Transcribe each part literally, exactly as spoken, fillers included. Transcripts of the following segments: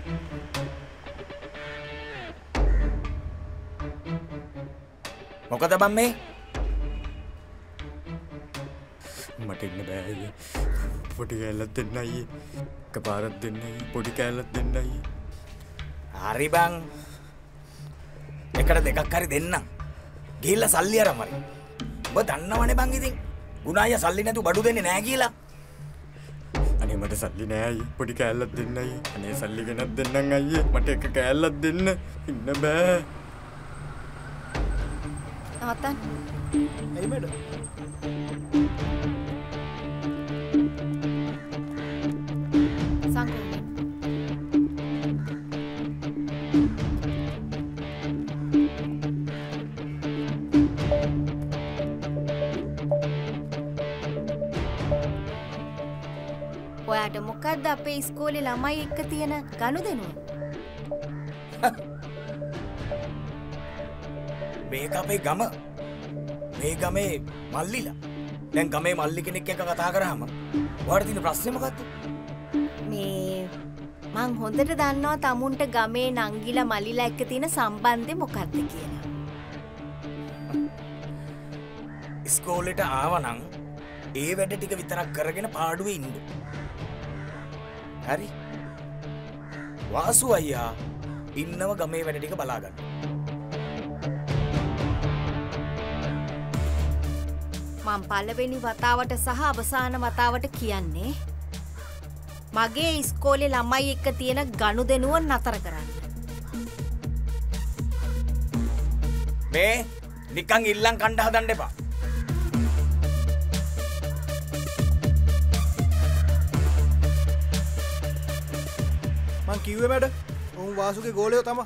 මොකද බම් මේ? මට ඉන්න බෑ අයියේ. පොඩි කෑල්ලක් දෙන්න අයියේ. එකපාරක් දෙන්න අයියේ. පොඩි කෑල්ලක් දෙන්න අයියේ. හරි බං. එකට දෙකක් හරි දෙන්නම්. ගිහිල්ලා සල්ලි අරන් මරි. ඔබ දන්නවනේ බං ඉතින්. ගුණාය සල්ලි නැතුව බඩු දෙන්නේ නැහැ කියලා. අනේ මට සල්ලි නෑ අයියේ. පොඩි කෑල්ලක් දෙන්න අයියේ. අනේ සල්ලි ගෙනත් දෙන්නම් අයියේ. මට එක කෑල්ලක් දෙන්න. ඉන්න බෑ. නවත්තන්න. ඇයි මැඩම්? සංකල්ප. ඔයාට මොකද්ද අපේ ඉස්කෝලේ ළමයි එක්ක තියෙන ගනුදෙනුව? මේක අපේ ගම. මේ ගමේ මල්ලිලා. දැන් ගමේ මල්ලි කෙනෙක් එක්ක කතා කරාම ඔයාට තියෙන ප්‍රශ්නේ මොකද්ද? මේ මං හොඳට දන්නවා තමුන්ට ගමේ නංගිලා මල්ලිලා එක්ක තියෙන සම්බන්ධය මොකක්ද කියලා. ඉස්කෝලේට ආවනම් ඒ වැඩ ටික විතරක් කරගෙන පාඩුවේ ඉන්න. හරි? වාසු අයියා ඉන්නව ගමේ වැඩ ටික බලා ගන්න. මම පළවෙනි වතාවට සහ අවසාන වතාවට කියන්නේ මගේ ඉස්කෝලේ ළමයි එක්ක තියෙන ගනුදෙනුව නතර කරන්න. මේ නිකන් ඉල්ලන් කණ්ඩ හදන්න එපා. මං කිව්වේ මැඩම්. උන් වාසුගේ ගෝලයෝ තමයි.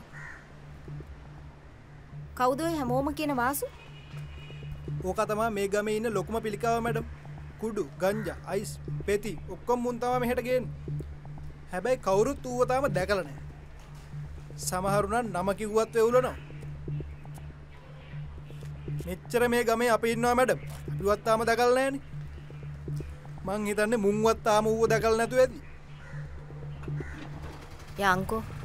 කවුද ඔය හැමෝම කියන වාසු? ඕක තමයි මේ ගමේ ඉන්න ලොකුම පිළිකාව මැඩම්. කුඩු, ගංජා, අයිස්, පෙති ඔක්කොම මුන් තමයි මෙහෙට ගේන්නේ. හැබැයි කවුරුත් ඌව තාම දැකලා නැහැ. සමහරු නම් නම කිව්වත් වෙවුලනවා. මෙච්චර මේ ගමේ අපි ඉන්නවා මැඩම්. අපිවත් තාම දැකලා නැහනේ. මං හිතන්නේ මුන්වත් තාම ඌව දැකලා නැතුව ඇති. යංකෝ